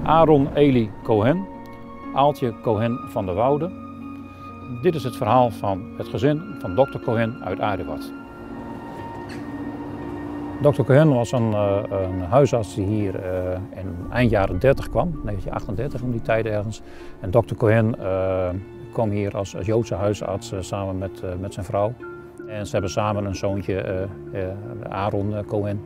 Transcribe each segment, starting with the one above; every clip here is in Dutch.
Aaron Eli Cohen, Aaltje Cohen van der Woude. Dit is het verhaal van het gezin van Dr. Cohen uit Aduard. Dr. Cohen was een huisarts die hier in eind jaren 30 kwam, 1938 om die tijd ergens. En Dr. Cohen kwam hier als Joodse huisarts samen met zijn vrouw. En ze hebben samen een zoontje, Aaron Cohen.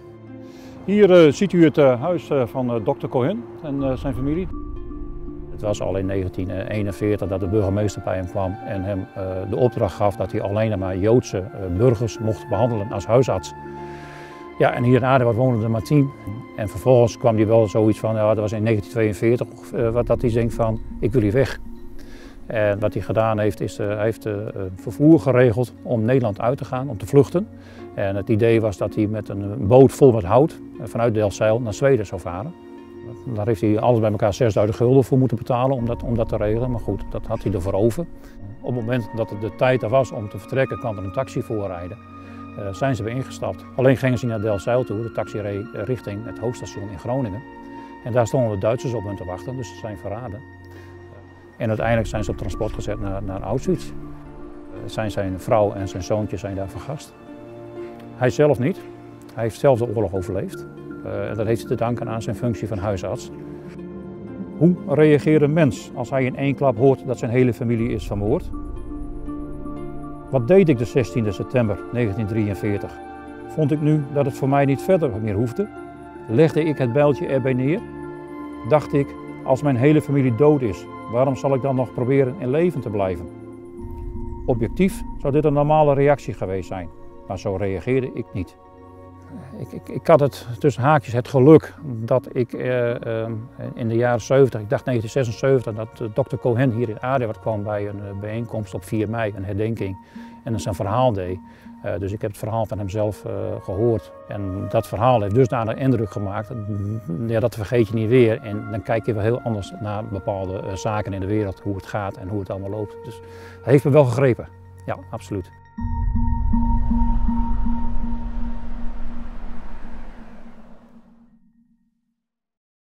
Hier ziet u het huis van Dr. Cohen en zijn familie. Het was al in 1941 dat de burgemeester bij hem kwam en hem de opdracht gaf dat hij alleen maar Joodse burgers mocht behandelen als huisarts. Ja, en hier in Aduard woonden er maar 10. En vervolgens kwam hij wel zoiets van, ja, dat was in 1942, dat hij denkt van, ik wil hier weg. En wat hij gedaan heeft, is hij heeft vervoer geregeld om Nederland uit te gaan, om te vluchten. En het idee was dat hij met een boot vol met hout vanuit Delfzijl naar Zweden zou varen. Daar heeft hij alles bij elkaar 6000 gulden voor moeten betalen om dat te regelen. Maar goed, dat had hij ervoor over. Op het moment dat het de tijd er was om te vertrekken, kwam er een taxi voorrijden. Zijn ze weer ingestapt. Alleen gingen ze naar Delfzijl toe. De taxi reed richting het hoofdstation in Groningen. En daar stonden de Duitsers op hen te wachten, dus ze zijn verraden. En uiteindelijk zijn ze op transport gezet naar Auschwitz. Zijn vrouw en zijn zoontje zijn daar vergast. Hij zelf niet. Hij heeft zelf de oorlog overleefd. Dat heeft hij te danken aan zijn functie van huisarts. Hoe reageert een mens als hij in één klap hoort dat zijn hele familie is vermoord? Wat deed ik de 16 september 1943? Vond ik nu dat het voor mij niet verder meer hoefde? Legde ik het bijltje erbij neer? Dacht ik, als mijn hele familie dood is, waarom zal ik dan nog proberen in leven te blijven? Objectief zou dit een normale reactie geweest zijn, maar zo reageerde ik niet. Ik had het tussen haakjes het geluk dat ik in de jaren 70, ik dacht 1976, dat Dr. Cohen hier in Aduard kwam bij een bijeenkomst op 4 mei, een herdenking, en zijn verhaal deed. Dus ik heb het verhaal van hemzelf gehoord. En dat verhaal heeft dusdanig indruk gemaakt, ja, dat vergeet je niet weer. En dan kijk je wel heel anders naar bepaalde zaken in de wereld, hoe het gaat en hoe het allemaal loopt. Dus dat heeft me wel gegrepen, ja, absoluut.